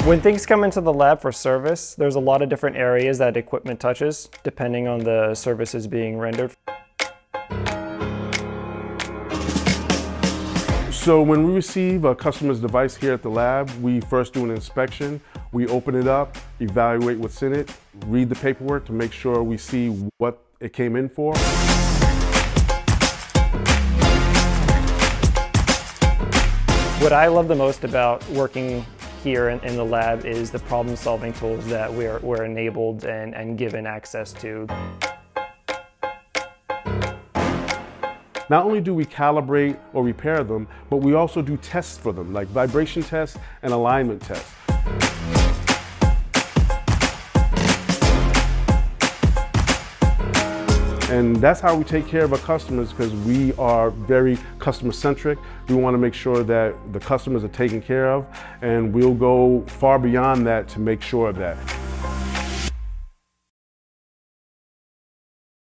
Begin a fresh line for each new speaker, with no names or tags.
When things come into the lab for service, there's a lot of different areas that equipment touches, depending on the services being rendered.
So when we receive a customer's device here at the lab, we first do an inspection. We open it up, evaluate what's in it, read the paperwork to make sure we see what it came in for.
What I love the most about working here in the lab is the problem-solving tools that we're enabled and given access to.
Not only do we calibrate or repair them, but we also do tests for them, like vibration tests and alignment tests. And that's how we take care of our customers, because we are very customer-centric. We want to make sure that the customers are taken care of, and we'll go far beyond that to make sure of that.